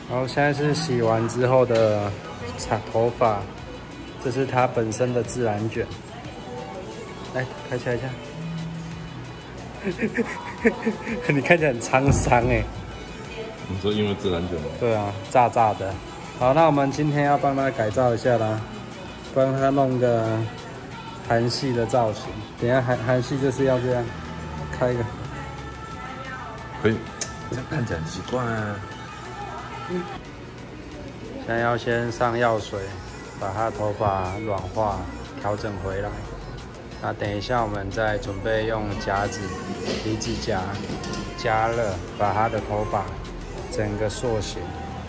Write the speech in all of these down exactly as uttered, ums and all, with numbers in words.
然后现在是洗完之后的长头发，这是它本身的自然卷。来，开起来一下。你看起来很沧桑哎。 你说因为自然卷吗？ 对啊，炸炸的。好，那我们今天要帮它改造一下啦，帮它弄个韩系的造型。等一下韩韩系就是要这样，开一个。 可以，这样看起来很奇怪啊。 嗯。现在要先上药水，把它的头发软化，调整回来。那等一下我们再准备用夹子、离子夹加热，把它的头发整个塑形。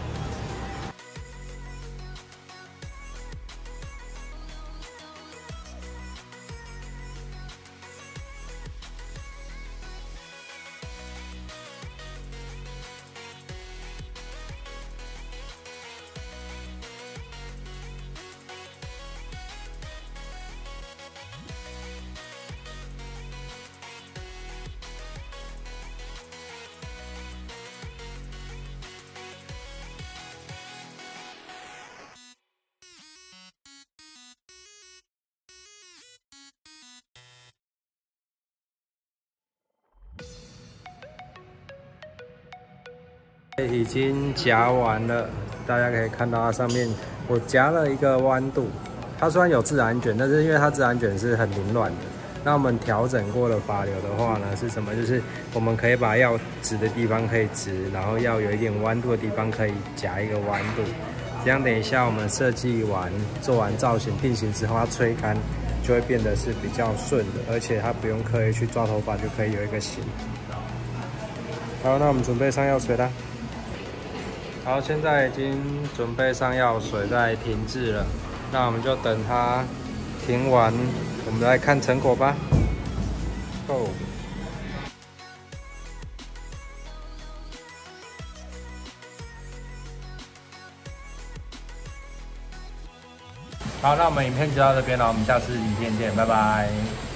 已经夹完了，大家可以看到它上面我夹了一个弯度。它虽然有自然卷，但是因为它自然卷是很凌乱的。那我们调整过的发流的话呢，是什么？就是我们可以把要直的地方可以直，然后要有一点弯度的地方可以夹一个弯度。这样等一下我们设计完、做完造型定型之后，它吹干就会变得是比较顺的，而且它不用刻意去抓头发就可以有一个型。好，那我们准备上药水啦。好，现在已经准备上药水，在停置了。那我们就等它停完，我们来看成果吧。Go。好，那我们影片就到这边了，我们下次影片见，拜拜。